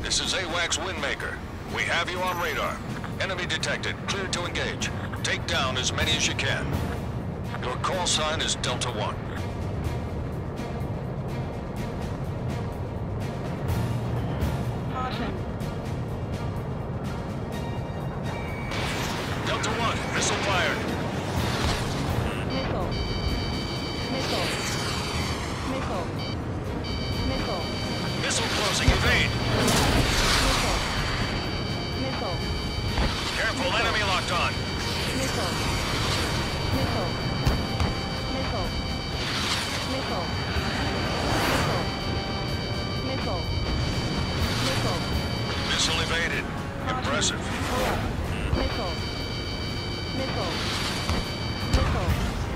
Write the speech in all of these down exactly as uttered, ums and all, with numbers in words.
This is AWACS Windmaker. We have you on radar. Enemy detected. Clear to engage. Take down as many as you can. Your call sign is Delta One. Caution. Delta One, missile fired. Missile. Missile. Missile. Missile. Missile closing, evade. Missile. Missile. Careful, enemy locked on. Missile. Missile. Missile. Missile. Missile. Missile. Missile. Missile evaded. Impressive. Missile. Missile. Missile.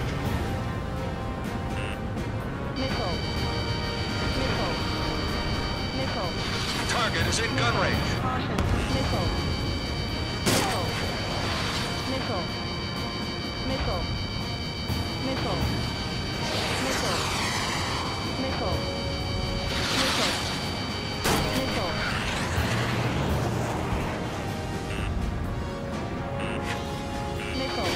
Missile. Missile. Missile. Target is in gun range. Caution. Missile. Missile. Missile. Missile. Missile. Missile. Missile. Missile. Missile. Missile.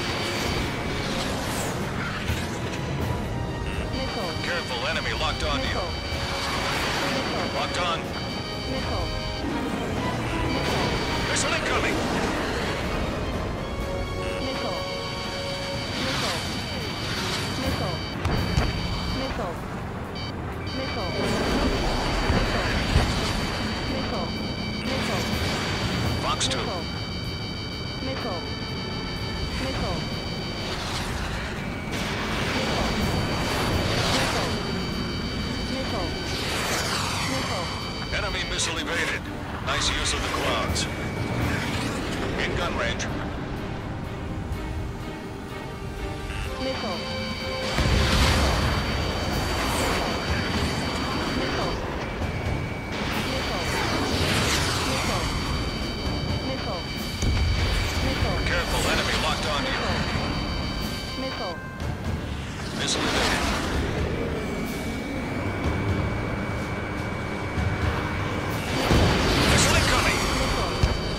Missile. Careful, enemy locked on to you. Missile. Locked on. Missile. Missile incoming. Missile. Missile. Missile. Missile. Missile. Missile. Missile. Fox two. Missile. Missile. Missile. Missile. Missile. Enemy missile evaded. Nice use of the clouds. In gun range. Missile. Missile. Missile. Missile. Missile. Missile. Careful, enemy locked on to you. Missile. Missile evaded. Missile incoming. Missile.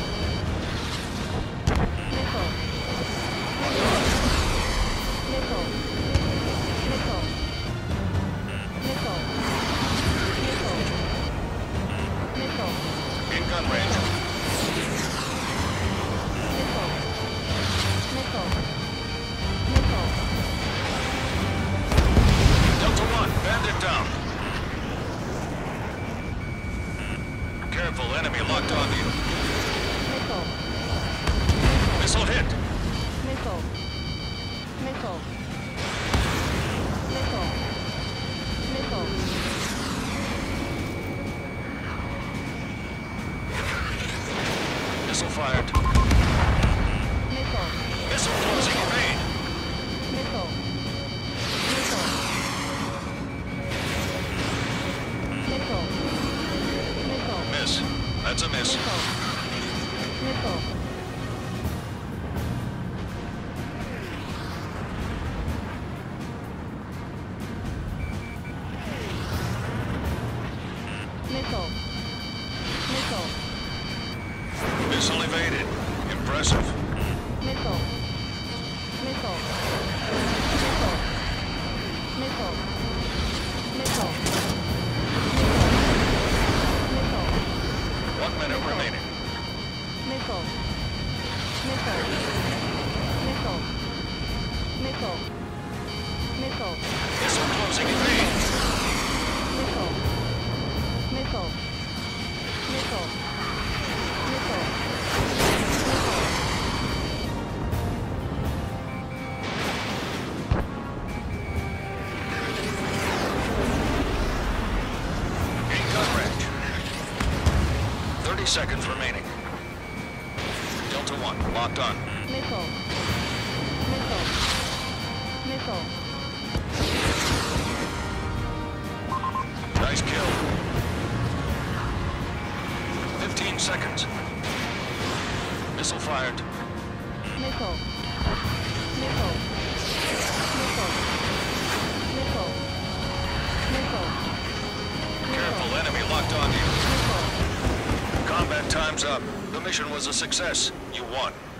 Missile. Missile. Missile. Missile. Missile. Missile. In gun range. Missile. Missile. Missile. Delta One, bandit down. Careful, enemy locked on to you. Missile. Missile hit. Missile. Missile. Missile. Missile. Missile fired. Missile. Missile closing, evade. Missile. Missile. Missile. Missile. Miss. That's a miss. Missile. Missile. Missile. Missile. Missile evaded. Impressive. Missile. Missile. Missile. Missile. Missile. Missile. One minute remaining. Missile. Missile. Missile. Missile. Missile. Missile closing, evade. Missile. Missile. Missile. Missile. In gun range. thirty seconds remaining. Delta One, locked on. Missile. Missile. Missile. Nice kill. fifteen seconds. Missile fired. Missile. Missile. Missile. Missile. Missile. Careful, enemy locked on you. Missile. Time's up. The mission was a success. You won.